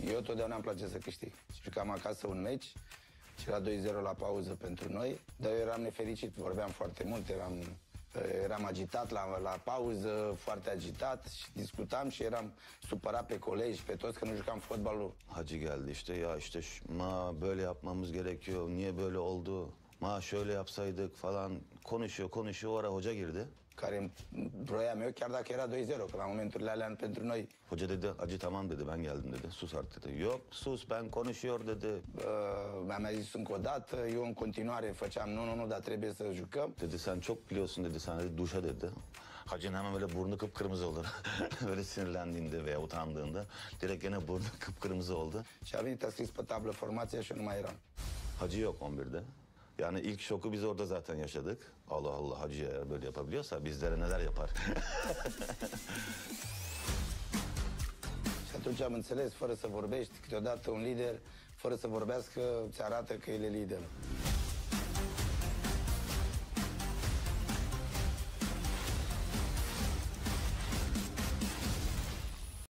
Eu totdeauna îmi place să câștig. Jucam acasă un meci și era 2-0 la pauză pentru noi, dar eu eram nefericit, vorbeam foarte mult, eram agitat la pauză, foarte agitat și discutam și eram supărat pe colegi, pe toți că nu jucam fotbalul. Hacı geldi işte ya işte ma böyle yapmamız gerekiyor, niye böyle oldu, ma şöyle yapsaydık falan konuşuyor, o ara hoca girdi. Care vroiam eu, chiar dacă era 2-0, că la momenturile alea pentru noi... Hoca dedi, Hacı tamam dedi, ben geldim dedi, sus artık dedi. Yok sus, ben konuşuyor dedi. Mi-a zis încă o dată, eu în continuare făceam nu, dar trebuie să jucăm. Dedi sen çok biliyorsun dedi, sen dedi duşa dedi. Hacı'nın hemen böyle burnu kıpkırmızı olur. Böyle sinirlendiğinde veya utandığında direkt gene burnu kıpkırmızı oldu. Și a venit, a scris pe tablă formația și eu nu mai eram. Hacı yok 11'de. Yani ilk şoku biz orada zaten yaşadık. Allah Allah, Hacı eğer böyle yapabiliyorsa bizlere neler yapar. Și atunci am înțeles, fără să vorbești, câteodată un lider, fără să vorbească, ți arată că el e lider.